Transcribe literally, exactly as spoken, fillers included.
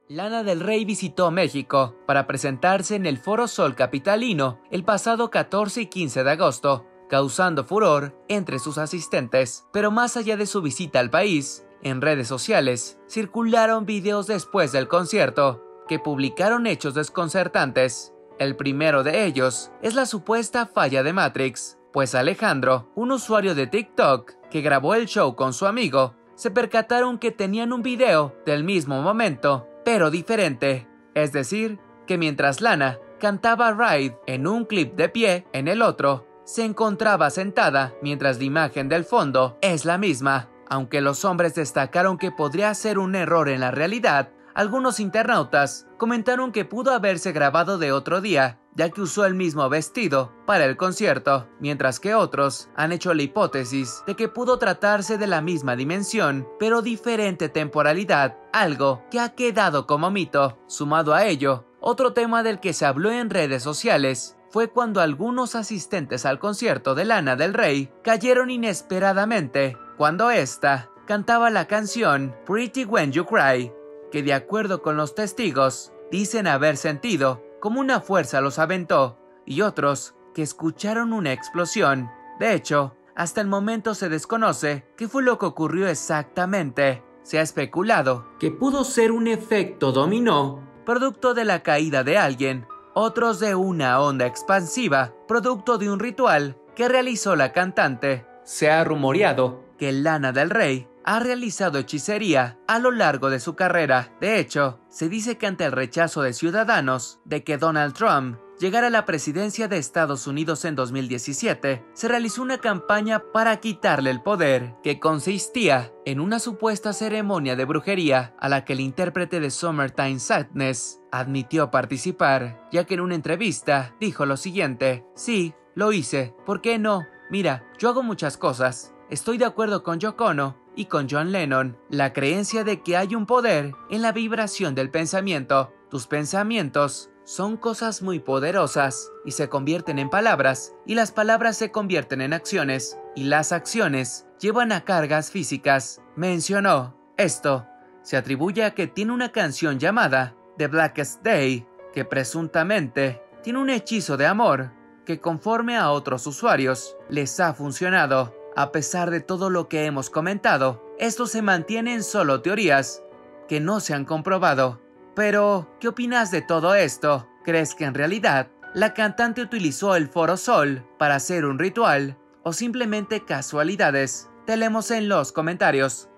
Lana del Rey visitó México para presentarse en el Foro Sol capitalino el pasado catorce y quince de agosto, causando furor entre sus asistentes. Pero más allá de su visita al país, en redes sociales circularon videos después del concierto que publicaron hechos desconcertantes. El primero de ellos es la supuesta falla de Matrix, pues Alejandro, un usuario de TikTok que grabó el show con su amigo, se percataron que tenían un video del mismo momento, pero diferente. Es decir, que mientras Lana cantaba Ride en un clip de pie, en el otro se encontraba sentada, mientras la imagen del fondo es la misma. Aunque los hombres destacaron que podría ser un error en la realidad, algunos internautas comentaron que pudo haberse grabado de otro día, ya que usó el mismo vestido para el concierto, mientras que otros han hecho la hipótesis de que pudo tratarse de la misma dimensión, pero diferente temporalidad, algo que ha quedado como mito. Sumado a ello, otro tema del que se habló en redes sociales fue cuando algunos asistentes al concierto de Lana del Rey cayeron inesperadamente cuando ésta cantaba la canción Pretty When You Cry, que de acuerdo con los testigos dicen haber sentido como una fuerza los aventó, y otros que escucharon una explosión. De hecho, hasta el momento se desconoce qué fue lo que ocurrió exactamente. Se ha especulado que pudo ser un efecto dominó, producto de la caída de alguien, otros de una onda expansiva, producto de un ritual que realizó la cantante. Se ha rumoreado que Lana del Rey ha realizado hechicería a lo largo de su carrera. De hecho, se dice que ante el rechazo de ciudadanos de que Donald Trump llegara a la presidencia de Estados Unidos en dos mil diecisiete, se realizó una campaña para quitarle el poder, que consistía en una supuesta ceremonia de brujería a la que el intérprete de Summertime Sadness admitió participar, ya que en una entrevista dijo lo siguiente: sí, lo hice, ¿por qué no? Mira, yo hago muchas cosas. Estoy de acuerdo con Yoko Ono y con John Lennon, la creencia de que hay un poder en la vibración del pensamiento. Tus pensamientos son cosas muy poderosas y se convierten en palabras, y las palabras se convierten en acciones, y las acciones llevan a cargas físicas. Mencionó. Esto se atribuye a que tiene una canción llamada The Blackest Day, que presuntamente tiene un hechizo de amor que conforme a otros usuarios les ha funcionado. A pesar de todo lo que hemos comentado, esto se mantiene en solo teorías que no se han comprobado. Pero, ¿qué opinas de todo esto? ¿Crees que en realidad la cantante utilizó el Foro Sol para hacer un ritual o simplemente casualidades? Te leemos en los comentarios.